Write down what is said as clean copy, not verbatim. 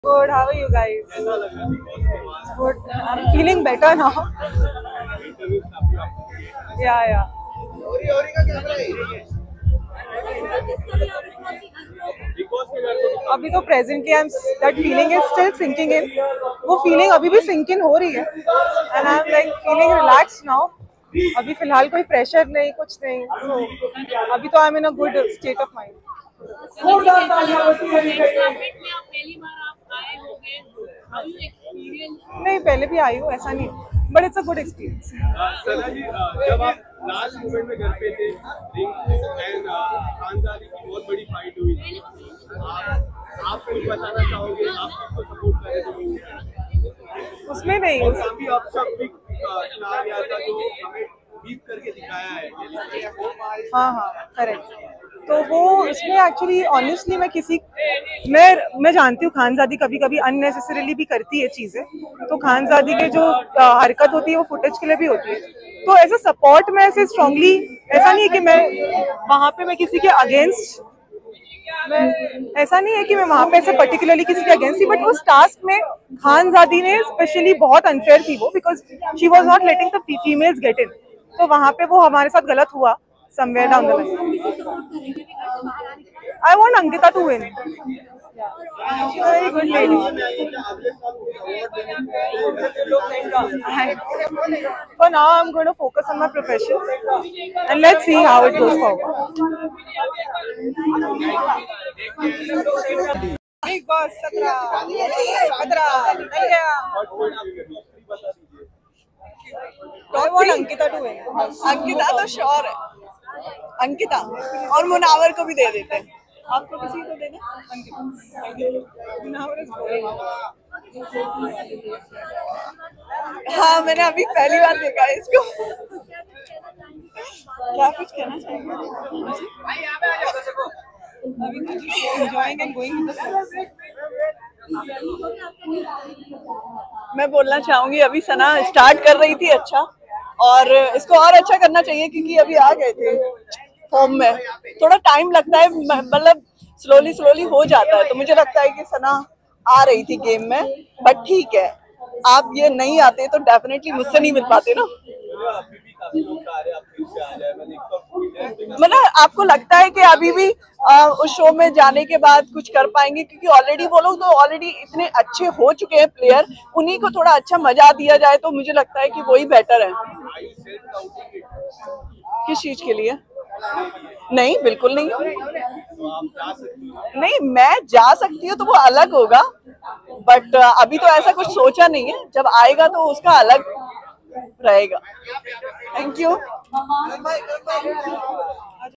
Good. How are you guys? Good. I'm feeling better now. Yeah, yeah. अभी तो presently that feeling is still sinking in. वो feeling अभी भी sink in हो रही है. And I'm like feeling relaxed now. अभी फिलहाल कोई pressure नहीं, कुछ नहीं. So अभी तो I'm in a good state of mind. नहीं, पहले भी आई हूँ, ऐसा नहीं, but it's a good experience. Sana ji, जब आप लास्ट मोमेंट में घर पे थे, खानजादी की बहुत बड़ी फाइट हुई, आप कुछ बताना चाहोगे? आप किसको सपोर्ट कर रहे थे? उसमें नहीं, और काफी अपशब्द चला गया था जो हमें बीप करके दिखाया है। हाँ हाँ करेक्ट। तो वो इसमें एक्चुअली ऑनेस्टली मैं जानती हूँ खानजादी कभी कभी अननेसेसरीली भी करती है चीजें, तो खानजादी के जो हरकत होती है वो फुटेज के लिए भी होती है। तो एज अ सपोर्ट में ऐसे स्ट्रांगली ऐसा नहीं है कि मैं किसी के अगेंस्ट, ऐसा नहीं है कि मैं वहाँ पे ऐसे पर्टिकुलरली किसी के अगेंस्ट थी, बट उस टास्क में खानजादी ने स्पेशली बहुत अनफेयर थी वो, because she was not letting the females get in. तो वहाँ पे वो हमारे साथ गलत हुआ somewhere down the line. I want Ankita to win. She's a very good lady. For now, I'm going to focus on my profession and let's see how it goes forward. Big Boss 17 I want Ankita to win. Ankita तो sure है, अंकिता और मुनावर को भी दे देते हैं। आपको किसी को देना? हाँ, मैंने अभी पहली बार देखा है इसको। क्या कुछ कहना चाहिए? अभी कुछ enjoying and going with the flow. मैं बोलना चाहूंगी, अभी सना स्टार्ट कर रही थी अच्छा, और इसको और अच्छा करना चाहिए क्योंकि अभी आ गए थे फॉर्म में। थोड़ा टाइम लगता है, मतलब स्लोली हो जाता है, तो मुझे लगता है कि सना आ रही थी गेम में, बट ठीक है, आप ये नहीं आते तो डेफिनेटली मुझसे नहीं मिल पाते ना। मतलब आपको लगता है कि अभी भी उस शो में जाने के बाद कुछ कर पाएंगे? क्योंकि ऑलरेडी वो लोग तो ऑलरेडी इतने अच्छे हो चुके हैं प्लेयर, उन्हीं को थोड़ा अच्छा मजा दिया जाए तो मुझे लगता है कि वही बेटर है। किस चीज के लिए? नहीं, बिल्कुल नहीं। नहीं, मैं जा सकती हूँ तो वो अलग होगा, बट अभी तो ऐसा कुछ सोचा नहीं है, जब आएगा तो उसका अलग रहेगा। Thank you.